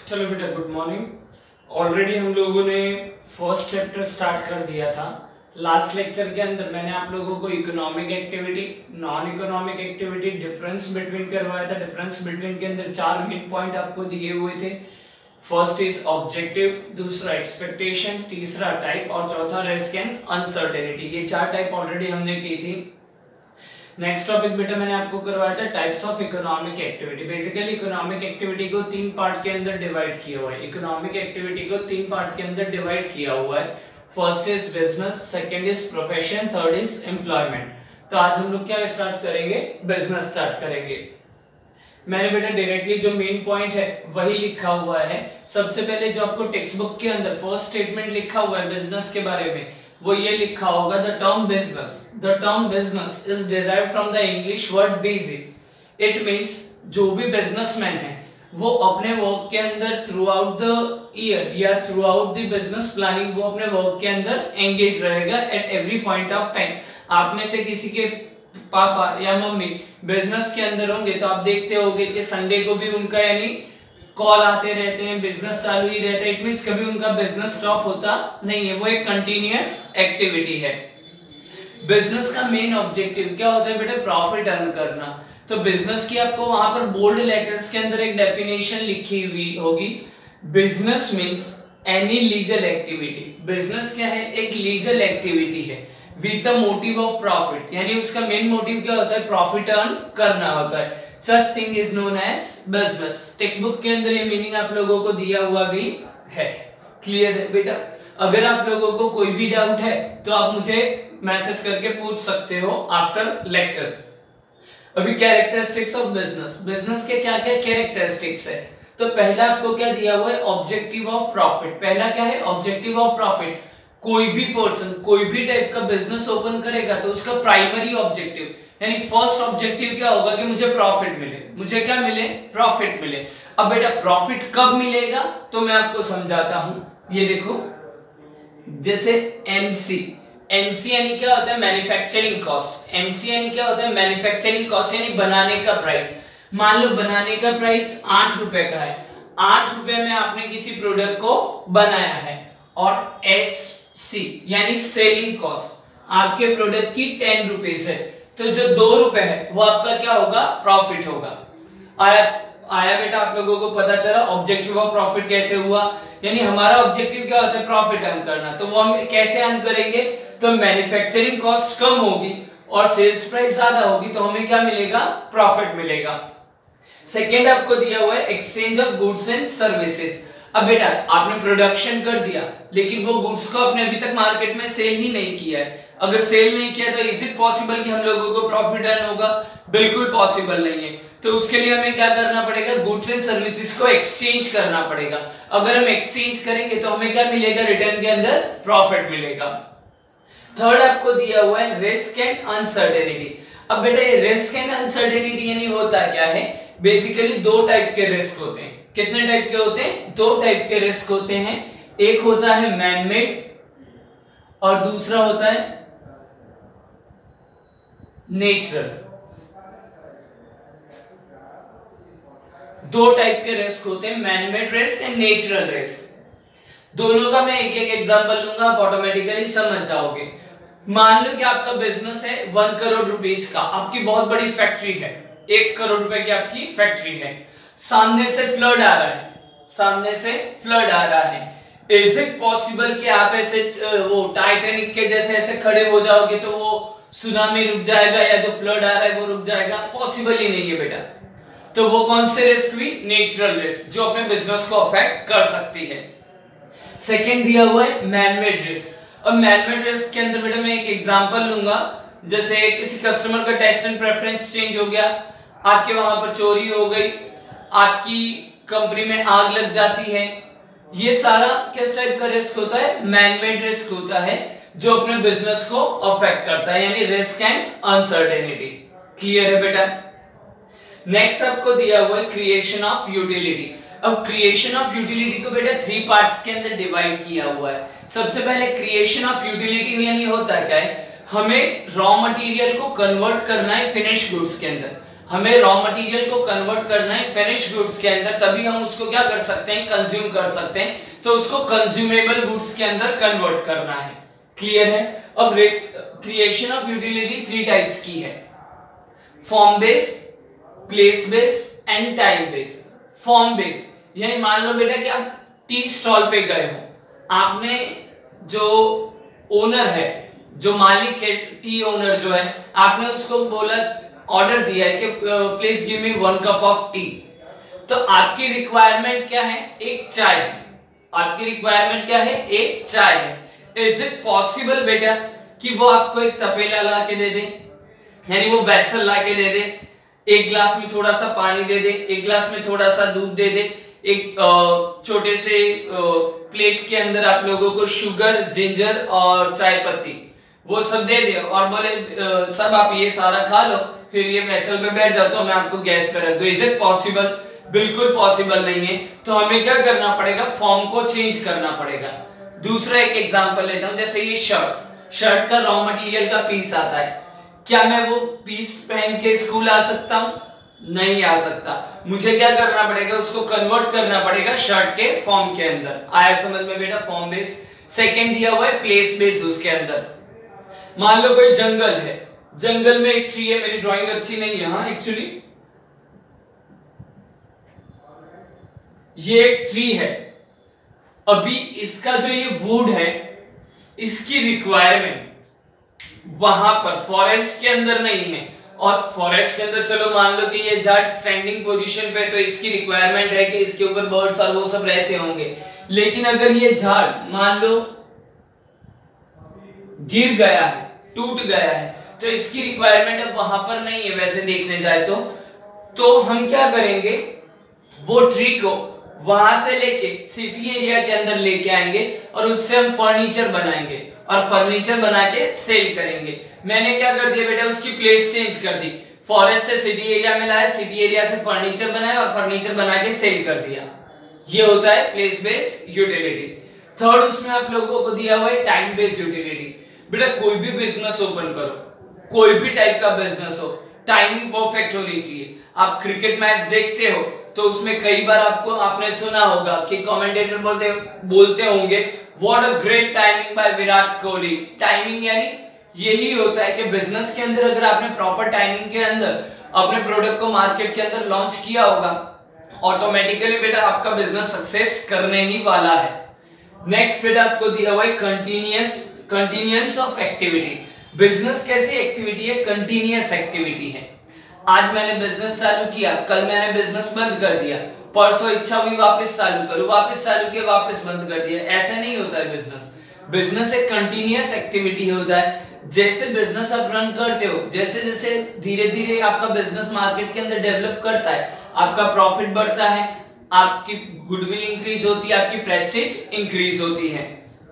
चलो बेटा, good morning. Already हम लोगों ने फर्स्ट चैप्टर स्टार्ट कर दिया था। लास्ट लेक्चर के अंदर मैंने आप लोगों को economic activity, non economic activity, difference between करवाया था। डिफरेंस बिटवीन के अंदर 4 मेन पॉइंट आपको दिए हुए थे। फर्स्ट इज ऑब्जेक्टिव, दूसरा एक्सपेक्टेशन, तीसरा टाइप और चौथा रिस्क एंड अनसर्टेनिटी। ये 4 टाइप ऑलरेडी हमने की थी। नेक्स्ट टॉपिक बेटा मैंने आपको करवाया था types of economic activity. Basically economic activity को 3 पार्ट के अंदर डिवाइड किया हुआ है। इकोनॉमिक एक्टिविटी को 3 पार्ट के अंदर डिवाइड किया हुआ है। First is business, second is profession, third is employment. तो आज हम लोग क्या स्टार्ट करेंगे? बिजनेस स्टार्ट करेंगे। मैंने बेटा डायरेक्टली जो मेन पॉइंट है वही लिखा हुआ है। सबसे पहले जो आपको टेक्स्ट बुक के अंदर फर्स्ट स्टेटमेंट लिखा हुआ है बिजनेस के बारे में, वो ये लिखा होगा, the term business is derived from the English word busy. It means जो भी बिजनेसमैन है वो अपने वर्क के अंदर थ्रू आउट द ईयर या throughout the business planning वो अपने वर्क के अंदर एंगेज रहेगा at every point of time. आप में से किसी के पापा या मम्मी बिजनेस के अंदर होंगे तो आप देखते होंगे कि संडे को भी उनका यानी कॉल आते रहते हैं, बिजनेस चालू ही रहता है। इट मींस कभी उनका बिजनेस स्टॉप होता नहीं है, वो एक कंटिन्यूअस एक्टिविटी है। बिजनेस का मेन ऑब्जेक्टिव क्या होता है बेटा? प्रॉफिट अर्न करना। तो बिजनेस की आपको वहां पर बोल्ड लेटर्स के अंदर एक डेफिनेशन लिखी हुई होगी। Business means any legal activity. Business क्या है? एक लीगल एक्टिविटी है with the motive of profit, यानी उसका मेन मोटिव क्या होता है? प्रॉफिट अर्न करना होता है। Such thing is known as business। Text book के अंदर ये मीनिंग आप लोगों को दिया हुआ भी है। क्लियर है बेटा? अगर आप लोगों को कोई भी डाउट है तो आप मुझे मैसेज करके पूछ सकते हो आफ्टर लेक्चर। अभी कैरेक्टरिस्टिक्स ऑफ बिजनेस। बिजनेस के क्या क्या कैरेक्टरिस्टिक्स है? तो पहला आपको क्या दिया हुआ है? Objective of profit. पहला क्या है? Objective of profit. कोई भी पर्सन कोई भी टाइप का बिजनेस ओपन करेगा तो उसका प्राइमरी ऑब्जेक्टिव यानी फर्स्ट ऑब्जेक्टिव क्या होगा कि मुझे प्रॉफिट मिले। मुझे क्या मिले? प्रॉफिट मिले। अब बेटा प्रॉफिट कब मिलेगा तो मैं आपको समझाता हूं। ये देखो, जैसे एमसी यानी क्या होता है? Manufacturing cost. एमसी यानी क्या होता है? मैन्युफैक्चरिंग कॉस्ट यानी बनाने का प्राइस। मान लो बनाने का प्राइस 8 रुपए का है। 8 रुपए में आपने किसी प्रोडक्ट को बनाया है। और एससी यानी सेलिंग कॉस्ट आपके प्रोडक्ट की 10 रुपीज है, तो जो 2 रुपए है वो आपका क्या होगा? प्रॉफिट होगा। आया बेटा? आप लोगों को पता चला ऑब्जेक्टिव ऑफ प्रॉफिट कैसे हुआ? यानी हमारा ऑब्जेक्टिव क्या होता है? प्रॉफिट अर्न करना। तो वो हम कैसे अर्न करेंगे? तो मैन्युफैक्चरिंग कॉस्ट कम होगी और सेल्स प्राइस ज्यादा होगी तो हमें क्या मिलेगा? प्रॉफिट मिलेगा। सेकेंड आपको दिया हुआ है exchange of goods and services. अब बेटा आपने प्रोडक्शन कर दिया लेकिन वो गुड्स को आपने अभी तक मार्केट में सेल ही नहीं किया है। अगर सेल नहीं किया तो इज इट पॉसिबल कि हम लोगों को प्रॉफिट अर्न होगा? बिल्कुल पॉसिबल नहीं है। तो उसके लिए हमें क्या करना पड़ेगा? गुड्स एंड सर्विसेज को एक्सचेंज करना पड़ेगा। अगर हम एक्सचेंज करेंगे तो हमें क्या मिलेगा? रिटर्न के अंदर प्रॉफिट मिलेगा। थर्ड आपको दिया हुआ है रिस्क एंड अनसर्टेनिटी। अब बेटा ये रिस्क एंड अनसर्टेनिटी यानी होता क्या है? बेसिकली 2 टाइप के रिस्क होते हैं। कितने टाइप के होते हैं? 2 टाइप के रिस्क होते हैं। एक होता है मैन मेड और दूसरा होता है नेचुरल। 2 टाइप के रिस्क होते हैं, man made risk and natural risk. दोनों का मैं एक एक एग्जांपल लूंगा, आप ऑटोमेटिकली समझ जाओगे। मान लो कि आपका बिजनेस है 1 करोड़ रुपीस का। आपकी बहुत बड़ी फैक्ट्री है, 1 करोड़ रुपए की आपकी फैक्ट्री है। सामने से फ्लड आ रहा है। इज इट पॉसिबल कि आप ऐसे वो टाइटैनिक के जैसे ऐसे खड़े हो जाओगे तो वो सुनामी रुक जाएगा या जो फ्लड आ रहा है वो रुक जाएगा? पॉसिबल ही नहीं है बेटा। तो वो कौन से रिस्क हुई? नेचुरल रिस्क, जो अपने बिजनेस को अफेक्ट कर सकती है। सेकेंड दिया हुआ है मैनमेड रिस्क। अब मैनमेड रिस्क के अंदर बेटा मैं एक एग्जांपल लूंगा। जैसे किसी कस्टमर का टेस्ट एंड प्रेफरेंस चेंज हो गया, आपके वहां पर चोरी हो गई, आपकी कंपनी में आग लग जाती है। ये सारा किस टाइप का रिस्क होता है? मैनमेड रिस्क होता है जो अपने बिजनेस को अफेक्ट करता है, यानी रिस्क एंड अनसर्टेनिटी। क्लियर है बेटा? नेक्स्ट आपको दिया हुआ है क्रिएशन ऑफ यूटिलिटी। अब क्रिएशन ऑफ यूटिलिटी को बेटा 3 पार्ट्स के अंदर डिवाइड किया हुआ है। सबसे पहले क्रिएशन ऑफ यूटिलिटी यानी होता क्या है? हमें रॉ मटेरियल को कन्वर्ट करना है फिनिश गुड्स के अंदर। हमें रॉ मटेरियल को कन्वर्ट करना है फिनिश गुड्स के अंदर, तभी हम उसको क्या कर सकते हैं, कंज्यूम कर सकते हैं। तो उसको कंज्यूमेबल गुड्स के अंदर कन्वर्ट करना है। क्लियर है। अब क्रिएशन ऑफ यूटिलिटी 3 टाइप्स की है, form base, place base and time base. Form base यानी मान लो बेटा कि आप टी स्टॉल पे गए हो, आपने जो ओनर है, जो मालिक है, टी ओनर जो है, आपने उसको बोला, ऑर्डर दिया है कि please give me 1 cup of tea. तो आपकी रिक्वायरमेंट क्या है, एक चाय है। आपकी रिक्वायरमेंट क्या है, एक चाय है। इज इट पॉसिबल बेटा कि वो आपको एक तपेला ला के दे दे, यानी वो वेसल ला के दे दे, एक ग्लास में थोड़ा सा पानी दे दे, एक ग्लास में थोड़ा सा दूध दे दे, एक छोटे से प्लेट के अंदर आप लोगों को शुगर, जिंजर और चाय पत्ती वो सब दे दे और बोले सब आप ये सारा खा लो, फिर ये वेसल पे बैठ जाओ तो मैं आपको गैस पे रख दूं। Is it possible? बिल्कुल पॉसिबल नहीं है। तो हमें क्या करना पड़ेगा, फॉर्म को चेंज करना पड़ेगा। दूसरा एक एग्जांपल लेता हूं, जैसे ये शर्ट का रॉ मटेरियल का पीस आता है, क्या मैं वो पीस पहन के स्कूल आ सकता हूं? नहीं आ सकता। मुझे क्या करना पड़ेगा, उसको कन्वर्ट करना पड़ेगा शर्ट के फॉर्म के अंदर। आया समझ में बेटा? Form base. सेकेंड दिया हुआ है प्लेस बेस, उसके अंदर मान लो कोई जंगल है, जंगल में एक ट्री है, मेरी ड्राइंग अच्छी नहीं है हाँ एक्चुअली, ये एक ट्री है। अभी इसका जो ये वुड है, इसकी रिक्वायरमेंट वहां पर फॉरेस्ट के अंदर नहीं है, और फॉरेस्ट के अंदर चलो मान लो कि ये झाड़ स्टैंडिंग पोजीशन पे, तो इसकी रिक्वायरमेंट है कि इसके ऊपर बर्ड्स और वो सब रहते होंगे। लेकिन अगर ये झाड़ मान लो गिर गया है, टूट गया है, तो इसकी रिक्वायरमेंट अब वहां पर नहीं है वैसे देखने जाए तो हम क्या करेंगे, वो ट्री को वहां से लेके सिटी एरिया के अंदर लेके आएंगे और उससे हम फर्नीचर बनाएंगे और फर्नीचर बना के सेल करेंगे। मैंने क्या कर दिया बेटा, उसकी प्लेस चेंज कर दी, फॉरेस्ट से सिटी एरिया में लाया, सिटी एरिया से फर्नीचर बनाया और फर्नीचर बना के सेल कर दिया। ये होता है प्लेस बेस्ड यूटिलिटी। थर्ड उसमें आप लोगों को दिया हुआ है टाइम बेस्ड यूटिलिटी। बेटा कोई भी बिजनेस ओपन करो, कोई भी टाइप का बिजनेस हो, टाइमिंग परफेक्ट होनी चाहिए। आप क्रिकेट मैच देखते हो तो उसमें कई बार आपने सुना होगा कि कमेंटेटर बोलते होंगे what a great timing by Virat Kohli. Timing यानी यही होता है कि बिजनेस के अंदर अगर आपने प्रॉपर टाइमिंग के अंदर अपने प्रोडक्ट को मार्केट के अंदर लॉन्च किया होगा, ऑटोमेटिकली बेटा आपका बिजनेस सक्सेस करने ही वाला है। नेक्स्ट बेटा आपको दिया हुआ है कंटिन्यूअंस ऑफ एक्टिविटी। बिजनेस कैसी एक्टिविटी है, कंटिन्यूअस एक्टिविटी है। आज मैंने बिजनेस चालू किया, कल मैंने बिजनेस बंद कर दिया, परसों इच्छा हुई वापस चालू करूं, वापस चालू किया वापस बंद कर दिया, ऐसे नहीं होता है बिजनेस। बिजनेस एक कंटिन्यूअस एक्टिविटी होता है। जैसे बिजनेस आप रन करते हो, जैसे जैसे धीरे धीरे आपका बिजनेस मार्केट के अंदर डेवलप करता है, आपका प्रॉफिट बढ़ता है, आपकी गुडविल इंक्रीज होती है, आपकी प्रेस्टीज इंक्रीज होती है।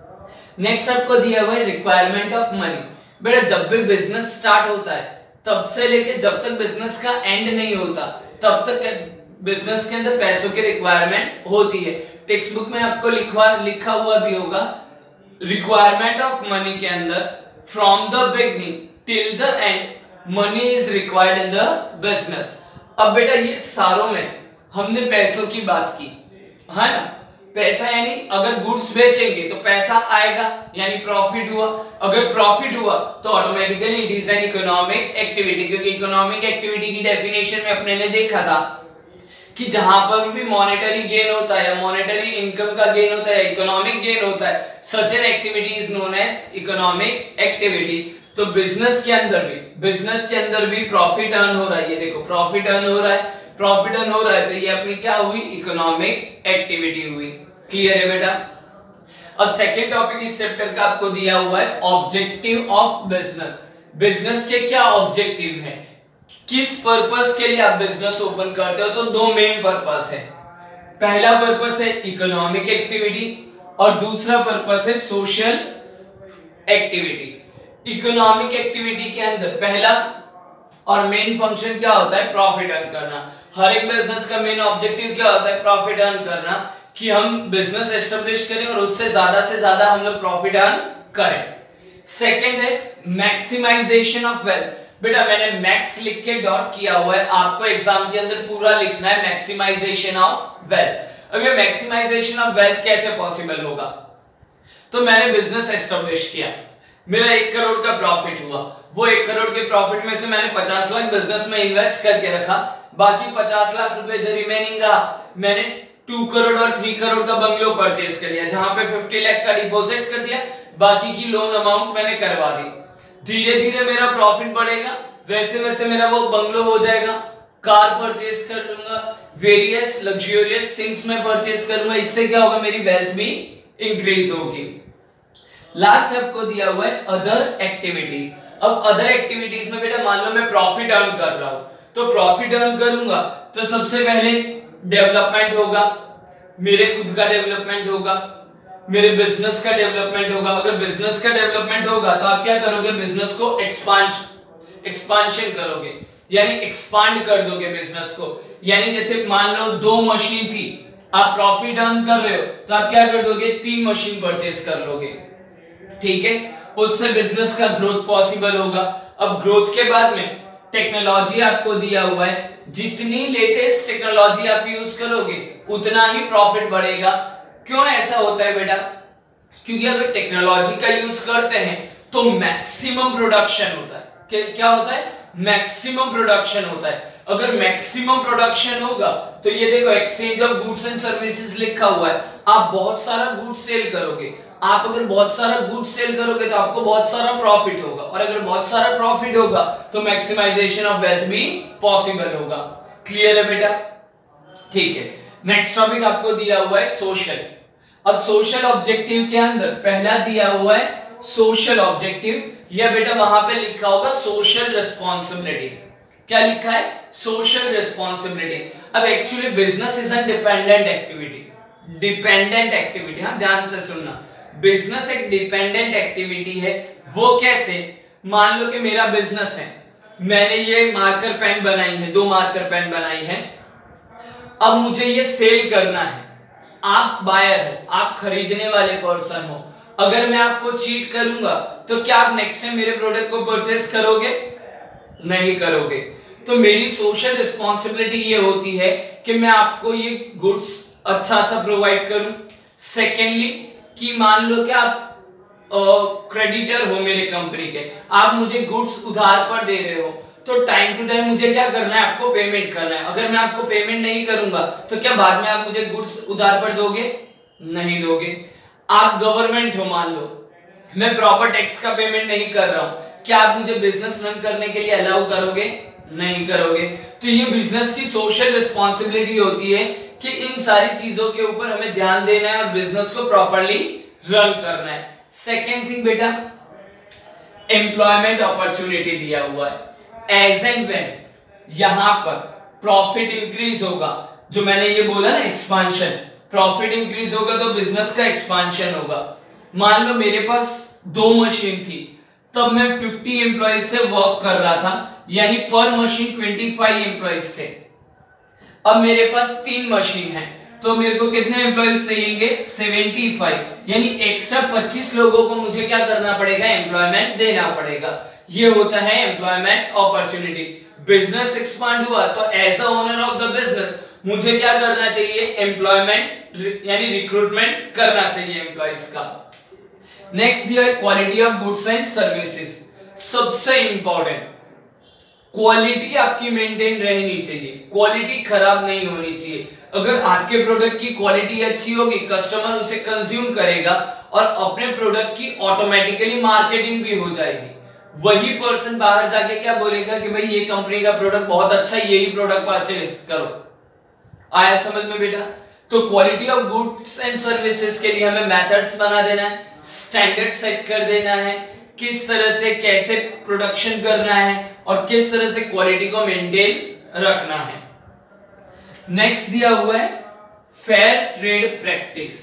नेक्स्ट आपको दिया हुआ है रिक्वायरमेंट ऑफ मनी। बेटा जब भी बिजनेस स्टार्ट होता है तब से लेके जब तक बिजनेस का एंड नहीं होता तब तक बिजनेस के अंदर पैसों की रिक्वायरमेंट होती है। टेक्स्ट बुक में आपको लिखा हुआ भी होगा रिक्वायरमेंट ऑफ मनी के अंदर from the beginning till the end money is required in the business. अब बेटा ये सारों में हमने पैसों की बात की है ना। पैसा यानी अगर गुड्स बेचेंगे तो पैसा आएगा यानी प्रॉफिट हुआ, अगर प्रॉफिट हुआ तो automatically it is an economic activity. क्योंकि इकोनॉमिक एक्टिविटी की डेफिनेशन में अपने ने देखा था कि जहां पर भी मॉनेटरी गेन होता है या मॉनेटरी इनकम का गेन होता है, इकोनॉमिक गेन होता है, such an activity is known as economic activity. तो बिजनेस के अंदर भी प्रॉफिट अर्न हो रहा है। ये देखो प्रॉफिट अर्न हो रहा है, प्रॉफिट अर्न हो रहा है तो ये अपनी क्या हुई, इकोनॉमिक एक्टिविटी हुई। क्लियर है बेटा। अब सेकेंड टॉपिक इस चैप्टर का आपको दिया हुआ है ऑब्जेक्टिव ऑफ बिजनेस। बिजनेस के क्या ऑब्जेक्टिव है, किस पर्पस के लिए आप बिजनेस ओपन करते हो। तो दो मेन पर्पस है। पहला पर्पस है इकोनॉमिक एक्टिविटी और दूसरा पर्पस है सोशल एक्टिविटी। इकोनॉमिक एक्टिविटी के अंदर पहला और मेन फंक्शन क्या होता है, प्रॉफिट अर्न करना। हर एक बिजनेस का मेन ऑब्जेक्टिव क्या होता है, प्रॉफिट अर्न करना, कि हम बिजनेस एस्टेब्लिश करें और उससे ज्यादा हम लोग प्रॉफिट अर्न करें। सेकंड है मैक्सिमाइजेशन ऑफ वेल्थ। बेटा मैंने मैक्स लिख के डॉट किया हुआ है, आपको एग्जाम के अंदर पूरा लिखना है मैक्सिमाइजेशन ऑफ वेल्थ। अब ये मैक्सिमाइजेशन ऑफ वेल्थ कैसे पॉसिबल होगा? तो मैंने बिजनेस एस्टेब्लिश किया, मेरा 1 करोड़ का प्रॉफिट हुआ, वो 1 करोड़ के प्रॉफिट में से मैंने 50 लाख बिजनेस में इन्वेस्ट करके रखा, बाकी 50 लाख रुपए जो रिमेनिंग रहा मैंने 2 करोड़ और 3 करोड़ का बंगलो परचेज कर लिया, जहां पे 50 लाख का डिपॉजिट कर दिया, बाकी की लोन अमाउंट मैंने करवा दी। धीरे धीरे मेरा प्रॉफिट बढ़ेगा, वैसे वैसे मेरा वो बंगलो हो जाएगा, कार परचेज कर लूंगा, वेरियस लग्जरियस थिंग्स में परचेज करूंगा, इससे क्या होगा मेरी वेल्थ भी इंक्रीज होगी। लास्ट आपको दिया हुआ है अदर एक्टिविटीज। अब अदर एक्टिविटीज में बेटा मान लो मैं प्रॉफिट अर्न कर रहा हूं, तो प्रॉफिट अर्न करूंगा तो सबसे पहले डेवलपमेंट होगा, मेरे खुद का डेवलपमेंट होगा, मेरे बिजनेस का डेवलपमेंट होगा। अगर बिजनेस का डेवलपमेंट होगा तो आप क्या करोगे, बिजनेस को एक्सपांशन करोगे, यानी एक्सपांड कर दोगे बिजनेस को। यानी जैसे मान लो 2 मशीन थी, आप प्रॉफिट अर्न कर रहे हो तो आप क्या कर दोगे, 3 मशीन परचेज कर लोगे, ठीक है, उससे बिजनेस का ग्रोथ पॉसिबल होगा। अब ग्रोथ के बाद में टेक्नोलॉजी आपको दिया हुआ है, जितनी लेटेस्ट टेक्नोलॉजी आप यूज करोगे उतना ही प्रॉफिट बढ़ेगा। क्यों ऐसा होता है बेटा? क्योंकि अगर टेक्नोलॉजी का यूज करते हैं तो मैक्सिमम प्रोडक्शन होता है। क्या होता है? मैक्सिमम प्रोडक्शन होता है। अगर मैक्सिमम प्रोडक्शन होगा तो ये देखो exchange of goods and services लिखा हुआ है, आप बहुत सारा गुड्स सेल करोगे। आप अगर बहुत सारा गुड्स सेल करोगे तो आपको बहुत सारा प्रॉफिट होगा, और अगर बहुत सारा प्रॉफिट होगा तो मैक्सिमाइजेशन ऑफ वेल्थ भी पॉसिबल होगा। क्लियर है बेटा? ठीक है। नेक्स्ट टॉपिक आपको दिया हुआ है सोशल। अब सोशल ऑब्जेक्टिव के अंदर पहला दिया हुआ है सोशल ऑब्जेक्टिव, या बेटा वहां पे लिखा होगा सोशल रिस्पॉन्सिबिलिटी। क्या लिखा है? Social responsibility. अब actually business is a dependent activity, dependent activity, हाँ ध्यान से सुनना, बिजनेस एक डिपेंडेंट एक्टिविटी है। वो कैसे? मान लो कि मेरा बिजनेस है, मैंने ये मार्कर पेन बनाई है, 2 मार्कर पेन बनाई है, अब मुझे ये सेल करना है। आप बायर हो, आप खरीदने वाले पर्सन हो, अगर मैं आपको चीट करूंगा तो क्या आप नेक्स्ट टाइम मेरे प्रोडक्ट को परचेज करोगे? नहीं करोगे। तो मेरी सोशल रिस्पॉन्सिबिलिटी ये होती है कि मैं आपको ये गुड्स अच्छा सा प्रोवाइड करूं। सेकेंडली कि मान लो कि आप क्रेडिटर हो मेरे कंपनी के, आप मुझे गुड्स उधार पर दे रहे हो, तो टाइम टू टाइम मुझे क्या करना है, आपको पेमेंट करना है। अगर मैं आपको पेमेंट नहीं करूंगा तो क्या बाद में आप मुझे गुड्स उधार पर दोगे? नहीं दोगे। आप गवर्नमेंट हो, मान लो मैं प्रॉपर टैक्स का पेमेंट नहीं कर रहा हूं, क्या आप मुझे बिजनेस रन करने के लिए अलाउ करोगे? नहीं करोगे। तो ये बिजनेस की सोशल रिस्पॉन्सिबिलिटी होती है कि इन सारी चीजों के ऊपर हमें ध्यान देना है और बिजनेस को प्रॉपर्ली रन करना है। सेकेंड थिंग बेटा, एम्प्लॉयमेंट अपॉर्चुनिटी दिया हुआ है। एज एंड व्हेन यहां पर प्रॉफिट इंक्रीज होगा, जो मैंने ये बोला ना एक्सपांशन, प्रॉफिट इंक्रीज होगा तो बिजनेस का एक्सपांशन होगा। मान लो मेरे पास 2 मशीन थी, तब मैं 50 एम्प्लॉइज से वर्क कर रहा था, यानी पर मशीन 25 एम्प्लॉइज थे। अब मेरे पास 3 मशीन है, तो मेरे को कितने एम्प्लॉइज चाहिए? 75, यानी एक्स्ट्रा 25 लोगों को मुझे क्या करना पड़ेगा? एम्प्लॉयमेंट देना पड़ेगा। ये होता है एम्प्लॉयमेंट अपॉर्चुनिटी। बिजनेस एक्सपांड हुआ तो as a owner of the business मुझे क्या करना चाहिए? एम्प्लॉयमेंट यानी रिक्रूटमेंट करना चाहिए एम्प्लॉइज का। नेक्स्ट दिया है quality of goods and services. सबसे इंपॉर्टेंट, क्वालिटी आपकी मेंटेन रहनी चाहिए, क्वालिटी खराब नहीं होनी चाहिए। अगर आपके प्रोडक्ट की क्वालिटी अच्छी होगी, कस्टमर उसे कंज्यूम करेगा और अपने प्रोडक्ट की ऑटोमेटिकली मार्केटिंग भी हो जाएगी। वही पर्सन बाहर जाके क्या बोलेगा कि भाई ये कंपनी का प्रोडक्ट बहुत अच्छा है, यही प्रोडक्ट परचेज करो। आया समझ में बेटा? तो quality of goods and services के लिए हमें मेथड्स बना देना है, स्टैंडर्ड सेट कर देना है, किस तरह से कैसे प्रोडक्शन करना है और किस तरह से क्वालिटी को मेंटेन रखना है। नेक्स्ट दिया हुआ है फेयर ट्रेड प्रैक्टिस।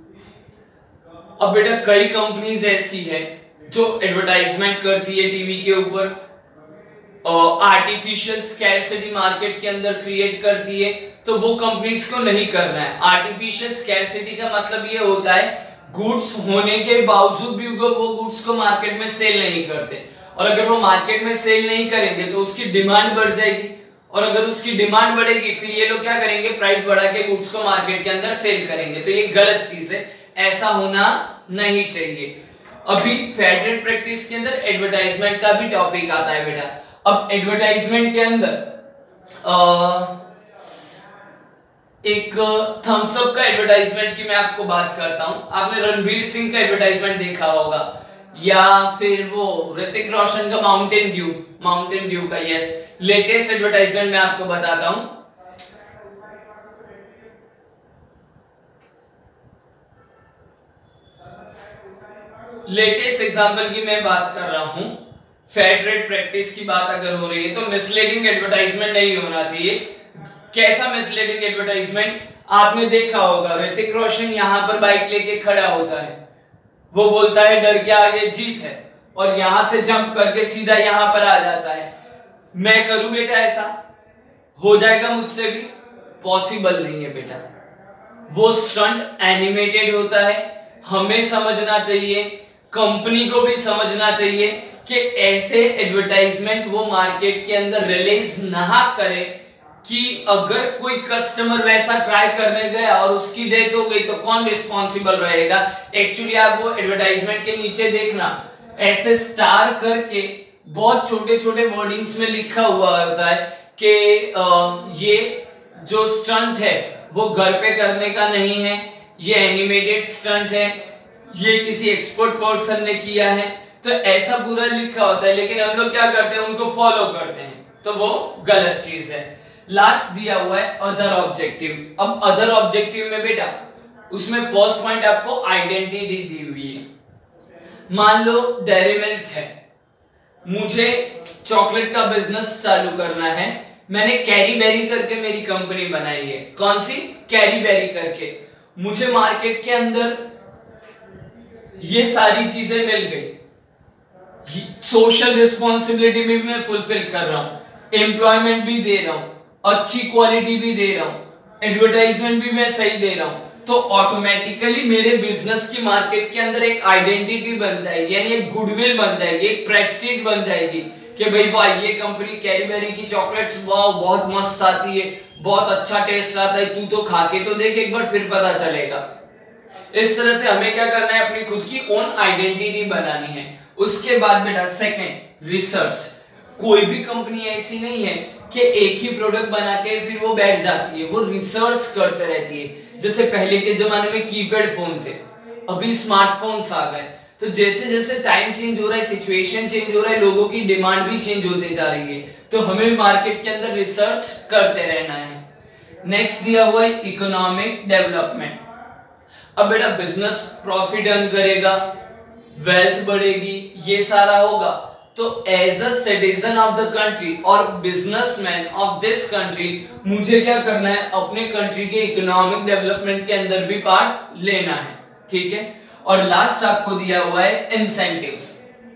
अब बेटा कई कंपनीज ऐसी है जो एडवर्टाइजमेंट करती है टीवी के ऊपर, आर्टिफिशियल स्कैरसिटी मार्केट के अंदर क्रिएट करती है, तो वो कंपनीज को नहीं करना है। आर्टिफिशियल स्कैरसिटी का मतलब ये होता है गुड्स होने के बावजूद भी वो गुड्स को मार्केट में सेल नहीं करते। और अगर वो मार्केट में सेल नहीं करेंगे तो उसकी डिमांड बढ़ जाएगी, और अगर उसकी डिमांड बढ़ेगी फिर ये लोग क्या करेंगे, प्राइस बढ़ा के गुड्स को मार्केट के अंदर सेल करेंगे। तो ये गलत चीज है, ऐसा होना नहीं चाहिए। अभी फेयर ट्रेड प्रैक्टिस के अंदर एडवर्टाइजमेंट का भी टॉपिक आता है बेटा। अब एडवर्टाइजमेंट के अंदर एक थम्स अप का एडवर्टाइजमेंट की मैं आपको बात करता हूं। आपने रणवीर सिंह का एडवर्टाइजमेंट देखा होगा, या फिर वो ऋतिक रोशन का माउंटेन ड्यू का। यस, लेटेस्ट एडवर्टाइजमेंट मैं आपको बताता हूं। लेटेस्ट एग्जांपल की मैं बात कर रहा हूं। फेयर ट्रेड प्रैक्टिस की बात अगर हो रही है तो मिसलीडिंग एडवर्टाइजमेंट नहीं होना चाहिए। कैसा मिसलीडिंग एडवर्टाइजमेंट? आपने देखा होगा ऋतिक रोशन यहां पर बाइक लेके खड़ा होता है, वो बोलता है डर के आगे जीत है, और यहां से जंप करके सीधा यहां पर आ जाता है। मैं करूं बेटा ऐसा? हो जाएगा मुझसे भी? पॉसिबल नहीं है बेटा। वो स्टंट एनिमेटेड होता है, हमें समझना चाहिए, कंपनी को भी समझना चाहिए कि ऐसे एडवर्टाइजमेंट वो मार्केट के अंदर रिलीज ना करे कि अगर कोई कस्टमर वैसा ट्राई करने गया और उसकी डेथ हो गई तो कौन रिस्पॉन्सिबल रहेगा। एक्चुअली आप वो एडवर्टाइजमेंट के नीचे देखना, ऐसे स्टार करके बहुत छोटे छोटे वर्डिंग्स में लिखा हुआ होता है कि ये जो स्टंट है वो घर पे करने का नहीं है, ये एनिमेटेड स्टंट है, ये किसी एक्सपर्ट पर्सन ने किया है। तो ऐसा पूरा लिखा होता है, लेकिन हम लोग क्या करते हैं, उनको फॉलो करते हैं, तो वो गलत चीज है। लास्ट दिया हुआ है अदर ऑब्जेक्टिव। अब अदर ऑब्जेक्टिव में बेटा उसमें फर्स्ट पॉइंट आपको आइडेंटिटी दी हुई है। मान लो डेयरी मिल्क है, मुझे चॉकलेट का बिजनेस चालू करना है, मैंने कैरी बेरी करके मेरी कंपनी बनाई है। कौन सी? कैरी बेरी करके। मुझे मार्केट के अंदर ये सारी चीजें मिल गई, सोशल रिस्पॉन्सिबिलिटी भी मैं फुलफिल कर रहा हूं, एम्प्लॉयमेंट भी दे रहा हूं, अच्छी क्वालिटी भी दे रहा हूं, एडवर्टाइजमेंट भी मैं सही दे रहा हूं, तो ऑटोमेटिकली मेरे बिजनेस की मार्केट के अंदर एक आइडेंटिटी बन जाएगी, यानी एक गुडविल बन जाएगी, एक प्रेस्टीज बन जाएगी कि भाई वाह ये कंपनी कैरी बेरी की चॉकलेट्स वाह बहुत मस्त आती है, बहुत अच्छा टेस्ट आता है, तू तो खा के तो देख एक बार फिर पता चलेगा। इस तरह से हमें क्या करना है, अपनी खुद की ओन आइडेंटिटी बनानी है। उसके बाद बेटा सेकंड, रिसर्च। कोई भी कंपनी ऐसी नहीं है कि एक ही प्रोडक्ट बना के फिर वो बैठ जाती है, वो रिसर्च करते रहती है। जैसे पहले के जमाने में कीपैड फोन थे, अभी स्मार्टफोन्स आ गए, तो जैसे जैसे टाइम चेंज हो रहा है, सिचुएशन चेंज हो रहा है, लोगों की डिमांड भी चेंज होते जा रही है, तो हमें मार्केट के अंदर रिसर्च करते रहना है। नेक्स्ट दिया हुआ है इकोनॉमिक डेवलपमेंट। अब बेटा बिजनेस प्रॉफिट अर्न करेगा, वेल्थ बढ़ेगी, ये सारा होगा, तो as a citizen of the country और बिजनेसमैन ऑफ दिस कंट्री मुझे क्या करना है, अपने कंट्री के इकोनॉमिक डेवलपमेंट के अंदर भी पार्ट लेना है। ठीक है। और लास्ट आपको दिया हुआ है इंसेंटिव्स।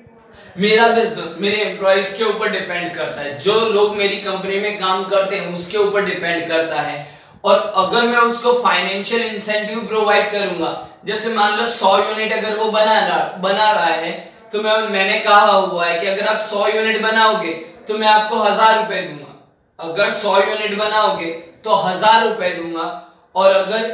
मेरा बिजनेस मेरे एम्प्लॉयज के ऊपर डिपेंड करता है, जो लोग मेरी कंपनी में काम करते हैं उसके ऊपर डिपेंड करता है। और अगर मैं उसको फाइनेंशियल इंसेंटिव प्रोवाइड करूंगा, जैसे मान लो 100 यूनिट अगर वो बना रहा है, तो मैंने कहा हुआ है कि अगर आप 100 यूनिट बनाओगे तो मैं आपको 1000 रुपए दूंगा। अगर 100 यूनिट बनाओगे तो 1000 रुपए दूंगा, और अगर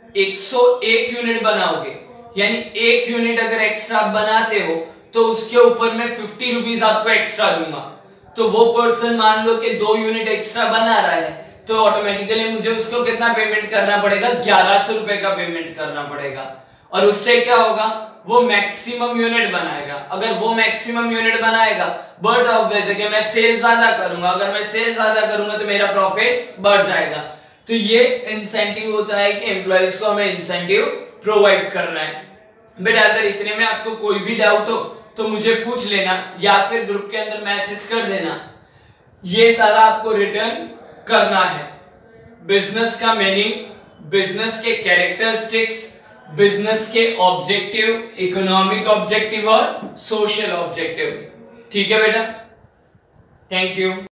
101 यूनिट बनाओगे, यानी 1 यूनिट अगर एक्स्ट्रा बनाते हो तो उसके ऊपर मैं 50 रुपीज आपको एक्स्ट्रा दूंगा। तो वो पर्सन मान लो कि 2 यूनिट एक्स्ट्रा बना रहा है, तो ऑटोमेटिकली मुझे उसको कितना पेमेंट करना पड़ेगा, 1100 रुपए का पेमेंट करना पड़ेगा। और उससे क्या होगा, वो मैक्सिमम यूनिट बनाएगा। अगर वो मैक्सिमम यूनिट बनाएगा, बट ऑब्वियस है कि मैं सेल ज्यादा करूंगा, अगर मैं सेल ज्यादा करूंगा तो मेरा प्रॉफिट बढ़ जाएगा। तो ये इंसेंटिव होता है कि एम्प्लॉयज को हमें इंसेंटिव प्रोवाइड करना है। बेटा अगर इतने में आपको कोई भी डाउट हो तो मुझे पूछ लेना, या फिर ग्रुप के अंदर मैसेज कर देना। ये सारा आपको रिटर्न करना है। बिजनेस का मीनिंग, बिजनेस के कैरेक्टरिस्टिक्स, बिजनेस के ऑब्जेक्टिव, इकोनॉमिक ऑब्जेक्टिव और सोशल ऑब्जेक्टिव। ठीक है बेटा, थैंक यू।